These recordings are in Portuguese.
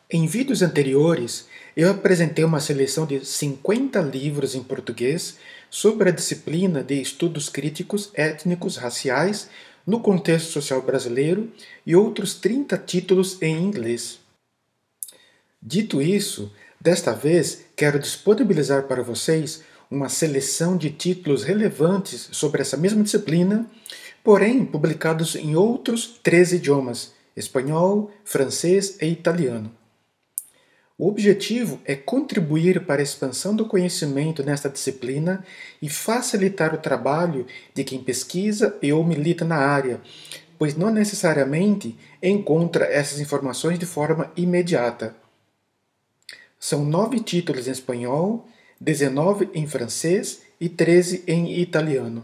Em vídeos anteriores, eu apresentei uma seleção de 50 livros em português sobre a disciplina de Estudos Críticos Étnicos Raciais no contexto social brasileiro e outros 30 títulos em inglês. Dito isso, desta vez quero disponibilizar para vocês uma seleção de títulos relevantes sobre essa mesma disciplina, porém publicados em outros 13 idiomas: espanhol, francês e italiano. O objetivo é contribuir para a expansão do conhecimento nesta disciplina e facilitar o trabalho de quem pesquisa e ou milita na área, pois não necessariamente encontra essas informações de forma imediata. São 9 títulos em espanhol, 19 em francês e 13 em italiano.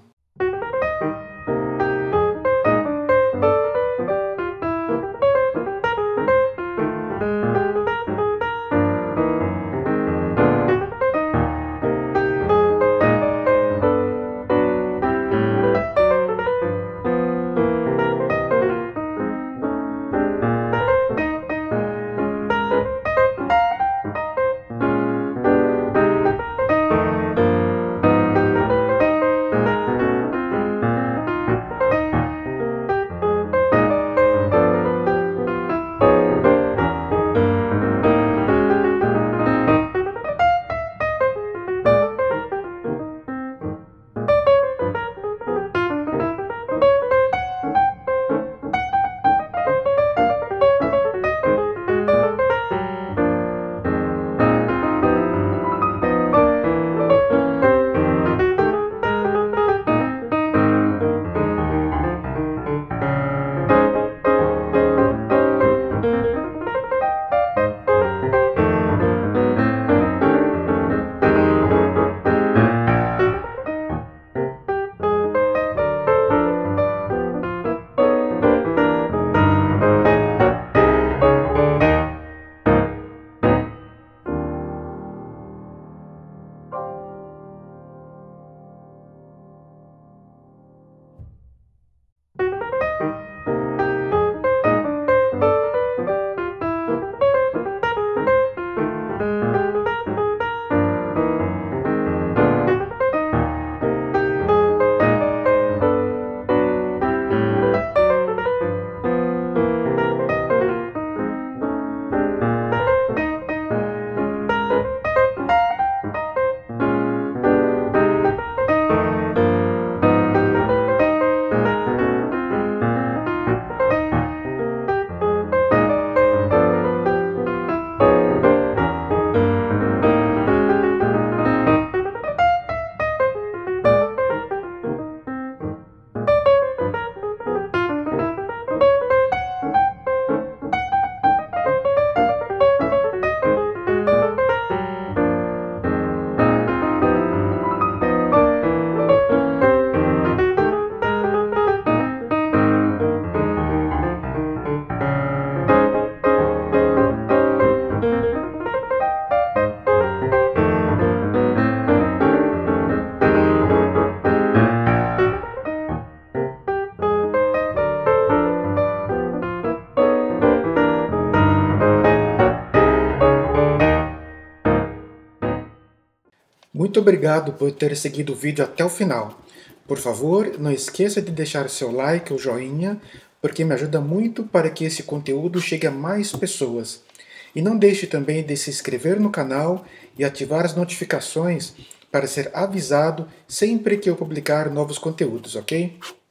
Muito obrigado por ter seguido o vídeo até o final. Por favor, não esqueça de deixar seu like ou joinha, porque me ajuda muito para que esse conteúdo chegue a mais pessoas. E não deixe também de se inscrever no canal e ativar as notificações para ser avisado sempre que eu publicar novos conteúdos, ok?